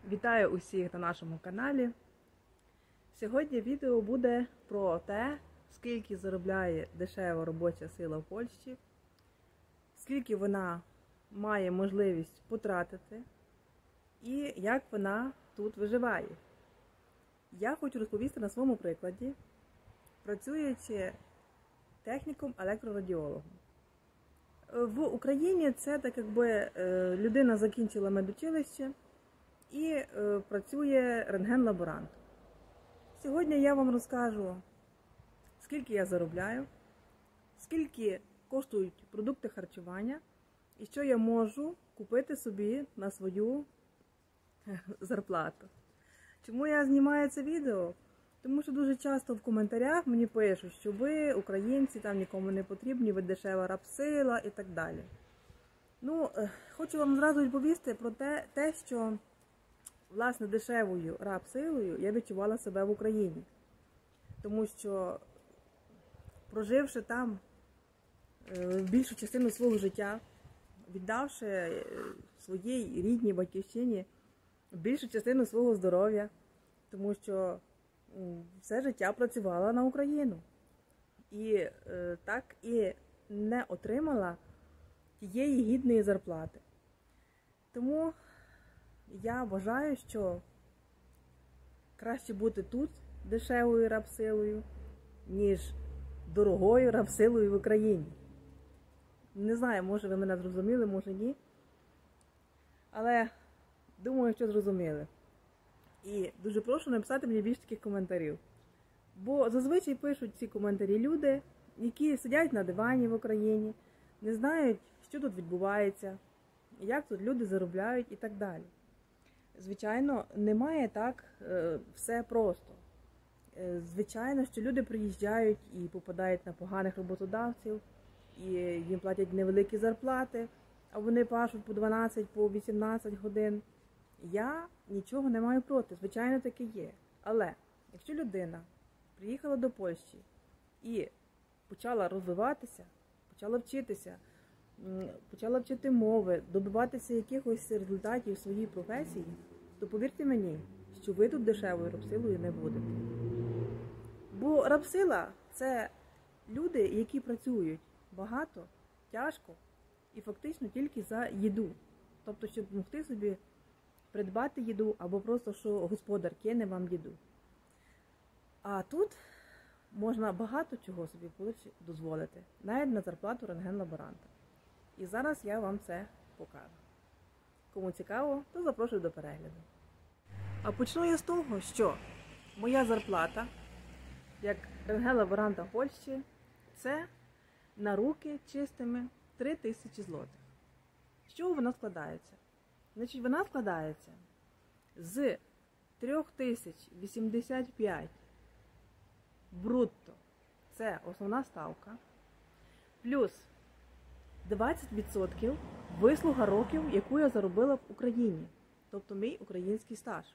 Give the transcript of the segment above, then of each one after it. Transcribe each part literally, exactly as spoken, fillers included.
Вітаю усіх на нашому каналі. Сьогодні відео буде про те, скільки заробляє дешева робоча сила в Польщі, скільки вона має можливість потратити і як вона тут виживає. Я хочу розповісти на своєму прикладі, працюючи техніком-електрорадіологом. В Україні це так, якби людина закінчила медучилище і е, працює рентген-лаборант. Сьогодні я вам розкажу, скільки я заробляю, скільки коштують продукти харчування і що я можу купити собі на свою зарплату. Чому я знімаю це відео? Тому що дуже часто в коментарях мені пишуть, що ви, українці, там нікому не потрібні, ви дешева рабсила і так далі. Ну, е, хочу вам зразу відповісти про те, те що власне, дешевою рабсилою я відчувала себе в Україні. Тому що, проживши там більшу частину свого життя, віддавши своїй рідній батьківщині більшу частину свого здоров'я, тому що все життя працювала на Україну. І так і не отримала тієї гідної зарплати. Тому я вважаю, що краще бути тут дешевою рабсилою, ніж дорогою рабсилою в Україні. Не знаю, може ви мене зрозуміли, може ні. Але думаю, що зрозуміли. І дуже прошу написати мені більше таких коментарів. Бо зазвичай пишуть ці коментарі люди, які сидять на дивані в Україні, не знають, що тут відбувається, як тут люди заробляють і так далі. Звичайно, немає так е, все просто. Е, звичайно, що люди приїжджають і попадають на поганих роботодавців, і їм платять невеликі зарплати, а вони пашуть по дванадцять, по вісімнадцять годин. Я нічого не маю проти, звичайно, таке є. Але якщо людина приїхала до Польщі і почала розвиватися, почала вчитися, почала вчити мови, добиватися якихось результатів в своїй професії, то повірте мені, що ви тут дешевою рабсилою не будете. Бо рабсила – це люди, які працюють багато, тяжко і фактично тільки за їду. Тобто, щоб могти собі придбати їду або просто, що господар кине вам їду. А тут можна багато чого собі дозволити, навіть на зарплату рентген-лаборанта. І зараз я вам це покажу. Кому цікаво, то запрошую до перегляду. А почну я з того, що моя зарплата, як рентген-лаборанта в Польщі, це на руки чистими три тисячі злотих. З чого вона складається? Значить, вона складається з три тисячі вісімдесят п'ять брутто, це основна ставка, плюс двадцять відсотків вислуга років, яку я заробила в Україні. Тобто мій український стаж.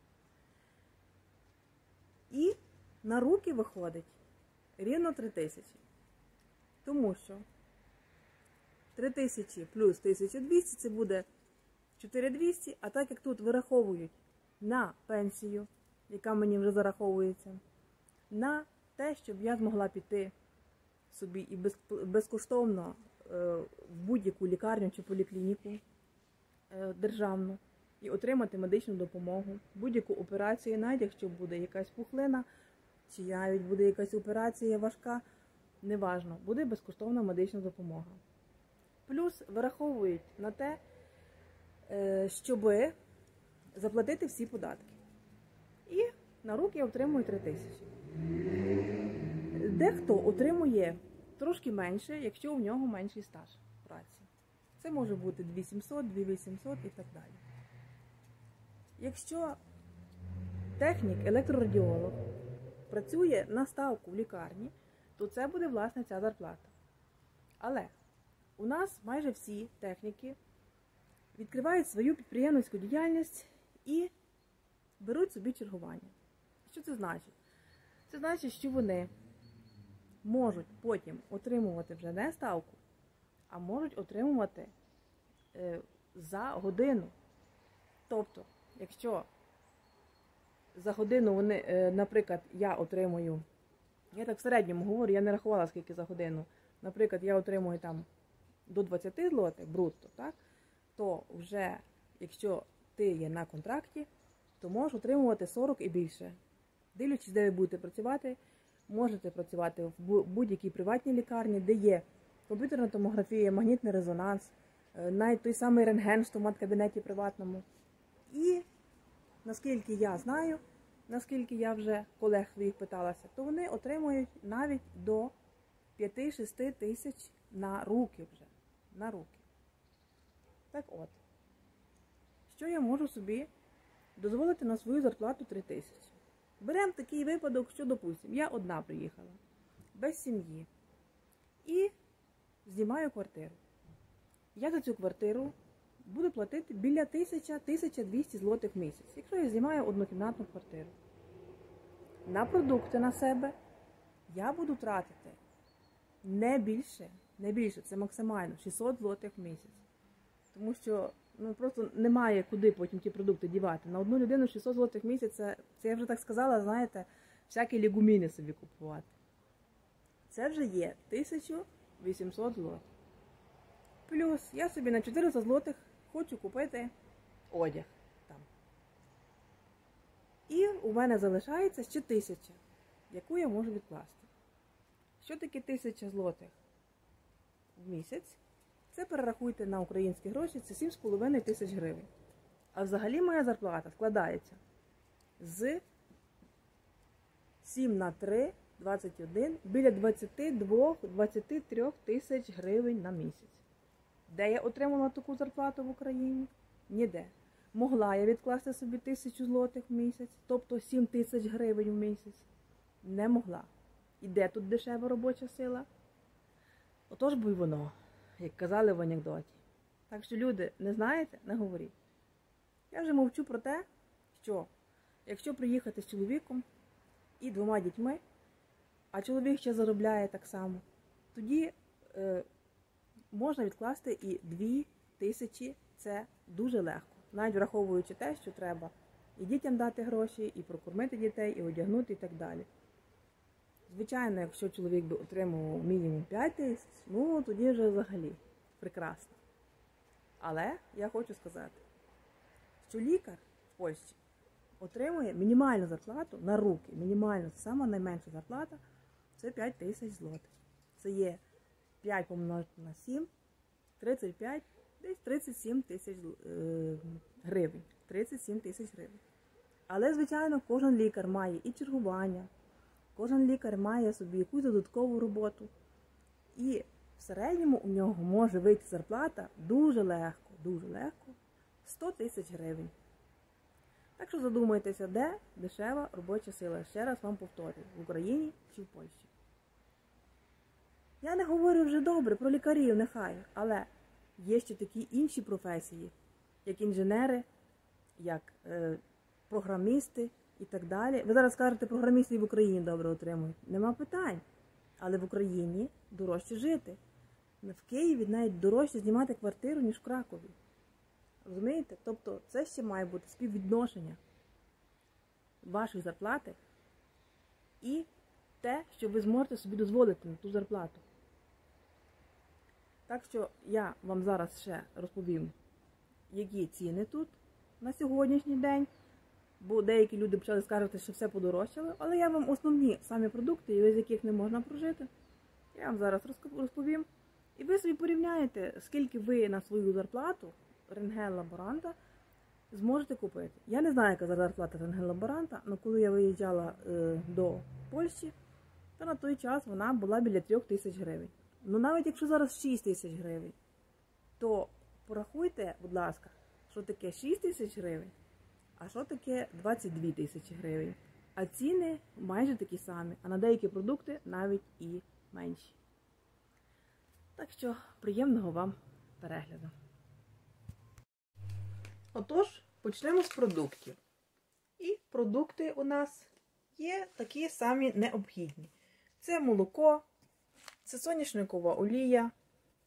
І на руки виходить рівно три тисячі. Тому що три тисячі плюс тисяча двісті це буде чотири тисячі двісті, а так як тут вираховують на пенсію, яка мені вже зараховується, на те, щоб я змогла піти собі і безкоштовно в будь-яку лікарню чи поліклініку державну і отримати медичну допомогу, будь-яку операцію, навіть якщо буде якась пухлина, чи навіть буде якась операція важка, неважно, буде безкоштовна медична допомога. Плюс вираховують на те, щоб заплатити всі податки. І на руки я отримую три тисячі. Дехто отримує трошки менше, якщо у нього менший стаж праці. Це може бути дві тисячі сімсот, дві тисячі вісімсот і так далі. Якщо технік, електрорадіолог працює на ставку в лікарні, то це буде, власне, ця зарплата. Але у нас майже всі техніки відкривають свою підприємницьку діяльність і беруть собі чергування. Що це значить? Це значить, що вони можуть потім отримувати вже не ставку, а можуть отримувати е, за годину. Тобто, якщо за годину вони, наприклад, я отримую, я так в середньому говорю, я не рахувала, скільки за годину, наприклад, я отримую там до двадцяти злотих брутто, так, то вже, якщо ти є на контракті, то можеш отримувати сорок і більше. Дивлячись, де ви будете працювати, можете працювати в будь-якій приватній лікарні, де є комп'ютерна томографія, магнітний резонанс, навіть той самий рентген в стомат-кабінеті приватному. І, наскільки я знаю, наскільки я вже колег своїх питалася, то вони отримують навіть до п'яти-шести тисяч на руки вже. На руки. Так от, що я можу собі дозволити на свою зарплату три тисячі? Беремо такий випадок, що, допустимо, я одна приїхала, без сім'ї, і знімаю квартиру. Я за цю квартиру буду платити біля тисяча - тисяча двісті злотих в місяць, якщо я знімаю однокімнатну квартиру. На продукти на себе я буду тратити не більше, не більше, це максимально шістсот злотих в місяць. Тому що ну, просто немає куди потім ті продукти дівати. На одну людину шістсот злотих в місяць, це, це я вже так сказала, знаєте, всякі легуміни собі купувати. Це вже є тисяча вісімсот злотих. Плюс я собі на чотириста злотих хочу купити одяг там. І у мене залишається ще тисяча, яку я можу відкласти. Що таке тисяча злотих в місяць? Це перерахуйте на українські гроші, це сім з половиною тисяч гривень. А взагалі моя зарплата складається з сім на три, двадцять один, біля двадцяти двох - двадцяти трьох тисяч гривень на місяць. Де я отримала таку зарплату в Україні? Ніде. Могла я відкласти собі тисячу злотих в місяць, тобто сім тисяч гривень в місяць? Не могла. І де тут дешева робоча сила? Отож бо й воно, як казали в анекдоті. Так що, люди, не знаєте, не говоріть. Я вже мовчу про те, що якщо приїхати з чоловіком і двома дітьми, а чоловік ще заробляє так само, тоді е, можна відкласти і дві тисячі, це дуже легко. Навіть враховуючи те, що треба і дітям дати гроші, і прокормити дітей, і одягнути, і так далі. Звичайно, якщо чоловік би отримував мінімум п'ять тисяч, ну тоді вже взагалі прекрасно. Але я хочу сказати, що лікар в Польщі отримує мінімальну зарплату на руки. Мінімальну, це сама найменша зарплата, це п'ять тисяч злотих. Це є п'ять помножити на сім, тридцять п'ять, десь тридцять сім тисяч е, гривень. тридцять сім тисяч гривень. Але, звичайно, кожен лікар має і чергування, кожен лікар має собі якусь додаткову роботу. І в середньому у нього може вийти зарплата дуже легко, дуже легко, сто тисяч гривень. Так що задумайтеся, де дешева робоча сила. Ще раз вам повторюю, в Україні чи в Польщі. Я не говорю вже добре про лікарів, нехай, але є ще такі інші професії, як інженери, як е, програмісти і так далі. Ви зараз кажете, програмісти і в Україні добре отримують. Нема питань. Але в Україні дорожче жити. В Києві навіть дорожче знімати квартиру, ніж в Кракові. Розумієте? Тобто це ще має бути співвідношення вашої зарплати і те, що ви зможете собі дозволити на ту зарплату. Так що я вам зараз ще розповім, які ціни тут на сьогоднішній день, бо деякі люди почали скаржити, що все подорожчало, але я вам основні самі продукти, без яких не можна прожити, я вам зараз розповім. І ви собі порівняєте, скільки ви на свою зарплату рентген-лаборанта зможете купити. Я не знаю, яка зарплата рентген-лаборанта, але коли я виїжджала е, до Польщі, то на той час вона була біля трьох тисяч гривень. Ну навіть якщо зараз шість тисяч гривень, то порахуйте, будь ласка, що таке шість тисяч гривень, а що таке двадцять дві тисячі гривень. А ціни майже такі самі, а на деякі продукти навіть і менші. Так що приємного вам перегляду. Отож, почнемо з продуктів. І продукти у нас є такі самі необхідні. Це молоко, це соняшникова олія,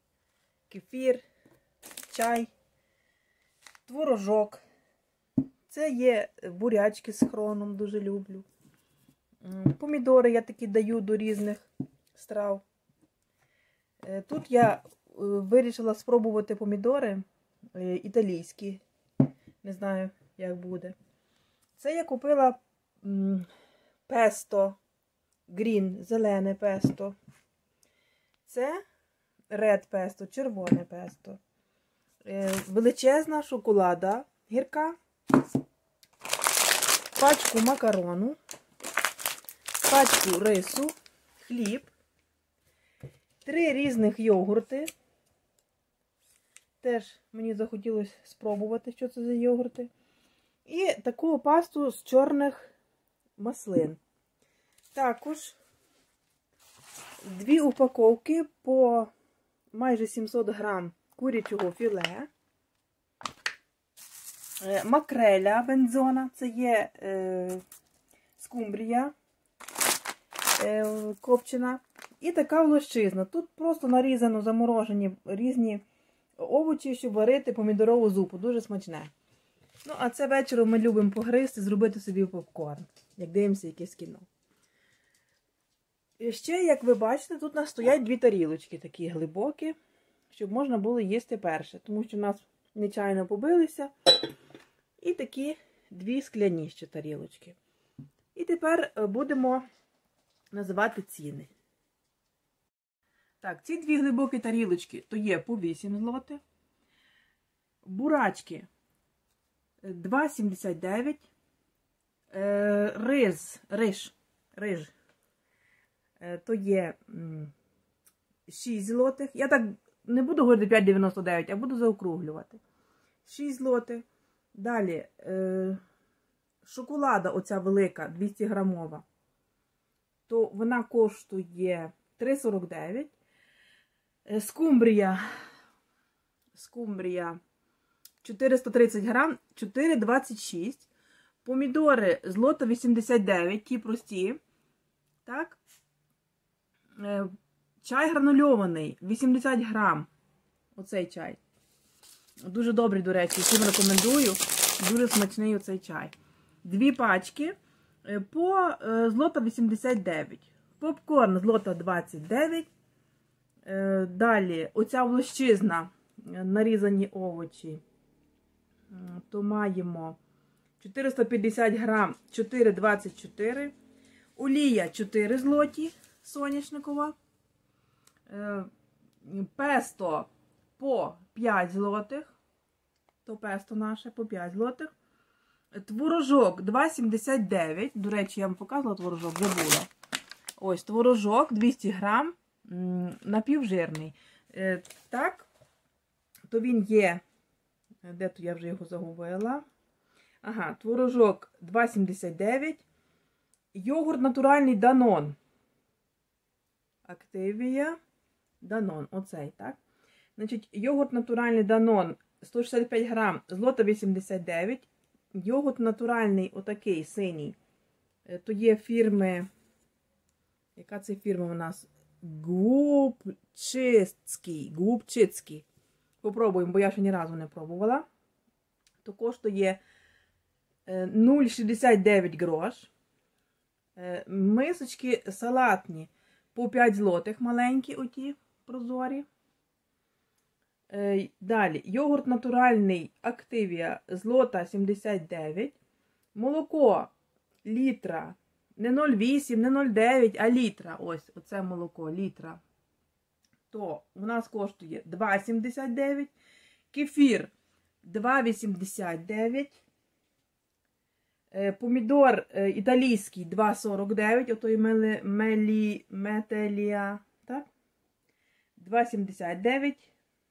кефір, чай, творожок, Це є бурячки з хроном, дуже люблю. Помідори я такі даю до різних страв. Тут я вирішила спробувати помідори італійські. Не знаю, як буде. Це я купила песто, грін, зелене песто. Це ред песто, червоне песто. Величезна шоколада гірка. Пачку макарону. Пачку рису. Хліб. Три різних йогурти. Теж мені захотілося спробувати, що це за йогурти. І таку пасту з чорних маслин. Також дві упаковки по майже сімсот грам курячого філе. Макреля бензона, це є е, скумбрія е, копчена. І така лощизна. Тут просто нарізано, заморожені різні овочі, щоб варити помідорову зупу. Дуже смачне. Ну, а це вечором ми любимо погризти, зробити собі попкорн, як дивимося якесь кіно. І ще, як ви бачите, тут у нас стоять дві тарілочки, такі глибокі, щоб можна було їсти перше. Тому що в нас нечайно побилися. І такі дві скляні ще тарілочки. І тепер будемо називати ціни. Так, ці дві глибокі тарілочки, то є по вісім злотих. Бурачки два сімдесят дев'ять. Риз, риж, риж, то є шість злотих. Я так не буду говорити п'ять дев'яносто дев'ять, а буду заокруглювати. шість злотих. Далі шоколада оця велика, двісті грамова, то вона коштує три сорок дев'ять. Скумбрія, скумбрія чотириста тридцять грам, чотири двадцять шість. Помідори злота вісімдесят дев'ять, ті прості. Так. Чай гранульований, вісімдесят грам. Оцей чай. Дуже добрий, до речі, всім рекомендую. Дуже смачний оцей чай. Дві пачки по злота вісімдесят дев'ять. Попкорн злота двадцять дев'ять. Далі, оця влощизна, нарізані овочі, то маємо чотириста п'ятдесят грам, чотири двадцять чотири. Олія чотири злоті, соняшникова. Песто по п'ять злотих. То песто наше по п'ять злотих. Творожок два сімдесят дев'ять. До речі, я вам показувала творожок, забула. Ось, творожок двісті грам. Напівжирний. Так, то він є, де то я вже його загубила. Ага, творожок два сімдесят дев'ять. Йогурт натуральний Данон. Активія. Данон, оцей, так. Значить, йогурт натуральний Данон сто шістдесят п'ять грам, злота вісімдесят дев'ять. Йогурт натуральний, отакий, синій. То є фірми, яка це фірма у нас? Губчицький. Губчицький. Попробуємо, бо я ще ні разу не пробувала. То коштує нуль шістдесят дев'ять грош. Мисочки салатні по п'ять злотих, маленькі оті, прозорі. Далі, йогурт натуральний Активія, злота сімдесят дев'ять. Молоко літра. Не нуль вісім, не нуль дев'ять, а літра. Ось, оце молоко, літра. То у нас коштує два сімдесят дев'ять. Кефір два вісімдесят дев'ять. Помідор італійський два сорок дев'ять. Отой мелі, мелі, метелія. Так? два сімдесят дев'ять.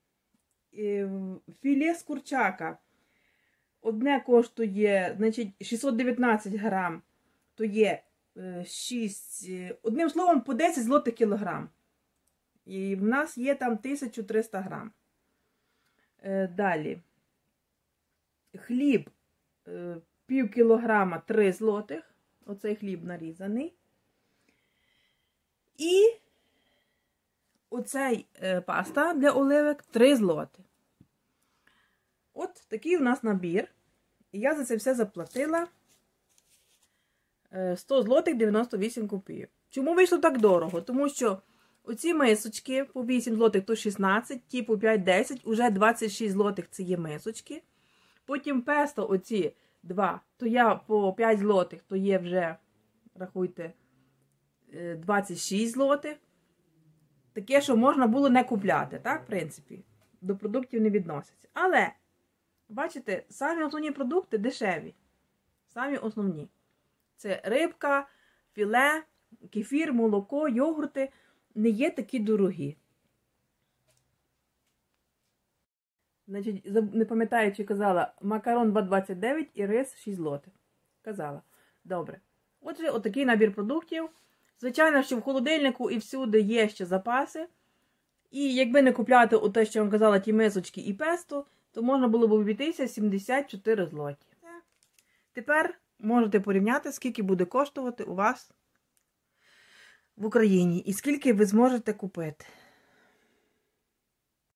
Філе з курчака. Одне коштує, значить, шістсот дев'ятнадцять грам. То є шість, одним словом, по десять злотих кілограм. І в нас є там тисяча триста грам. Далі. Хліб пів кілограма три злотих. Оцей хліб нарізаний. І оцей паста для оливок три злотих. От такий у нас набір. І я за це все заплатила сто злотих дев'яносто вісім копійок. Чому вийшло так дорого? Тому що оці мисочки по вісім злотих то шістнадцять, ті по п'ять десять, уже двадцять шість злотих це є мисочки. Потім песто оці два, то я по п'ять злотих, то є вже, рахуйте, двадцять шість злотих. Таке, що можна було не купляти, так, в принципі, до продуктів не відносяться. Але, бачите, самі основні продукти дешеві. Самі основні. Це рибка, філе, кефір, молоко, йогурти не є такі дорогі. Значить, не пам'ятаю, чи казала, макарон два двадцять дев'ять і рис шість злотих. Казала. Добре. Отже, отакий набір продуктів. Звичайно, що в холодильнику і всюди є ще запаси. І якби не купляти те, що я вам казала, ті мисочки і песто, то можна було б обійтися сімдесят чотири злоті. Тепер можете порівняти, скільки буде коштувати у вас в Україні і скільки ви зможете купити.